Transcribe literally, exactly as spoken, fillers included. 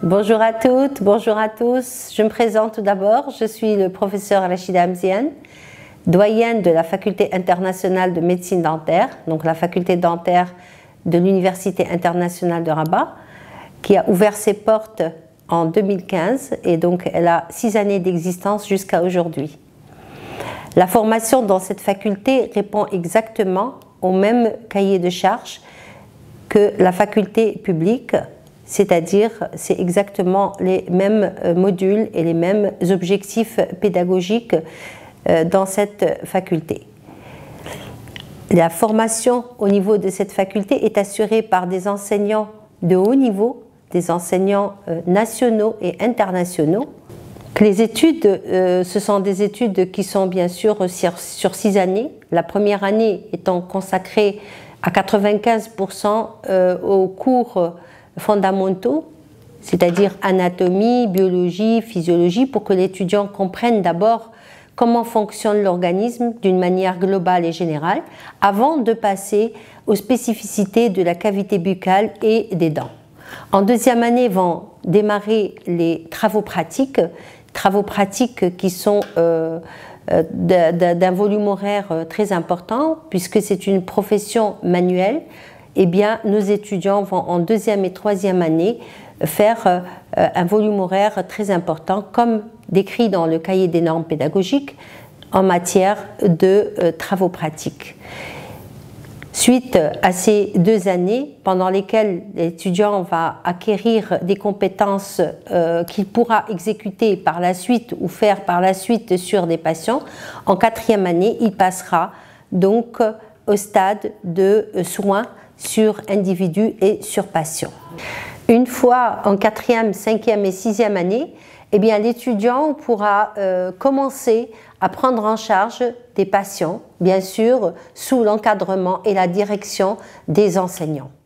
Bonjour à toutes, bonjour à tous. Je me présente tout d'abord. Je suis le professeur Rachida Amziane, doyenne de la Faculté internationale de médecine dentaire, donc la faculté dentaire de l'Université internationale de Rabat, qui a ouvert ses portes en deux mille quinze et donc elle a six années d'existence jusqu'à aujourd'hui. La formation dans cette faculté répond exactement au même cahier de charges que la faculté publique, c'est-à-dire c'est exactement les mêmes modules et les mêmes objectifs pédagogiques dans cette faculté. La formation au niveau de cette faculté est assurée par des enseignants de haut niveau, des enseignants nationaux et internationaux. Les études, euh, ce sont des études qui sont bien sûr sur, sur six années, la première année étant consacrée à quatre-vingt-quinze pour cent euh, aux cours fondamentaux, c'est-à-dire anatomie, biologie, physiologie, pour que l'étudiant comprenne d'abord comment fonctionne l'organisme d'une manière globale et générale, avant de passer aux spécificités de la cavité buccale et des dents. En deuxième année vont démarrer les travaux pratiques, travaux pratiques qui sont euh, d'un volume horaire très important, puisque c'est une profession manuelle. Eh bien, nos étudiants vont en deuxième et troisième année faire euh, un volume horaire très important, comme décrit dans le cahier des normes pédagogiques, en matière de euh, travaux pratiques. Suite à ces deux années, pendant lesquelles l'étudiant va acquérir des compétences euh, qu'il pourra exécuter par la suite ou faire par la suite sur des patients, en quatrième année, il passera donc au stade de soins sur individu et sur patient. Une fois en quatrième, cinquième et sixième année, eh bien l'étudiant pourra euh, commencer à prendre en charge des patients, bien sûr, sous l'encadrement et la direction des enseignants.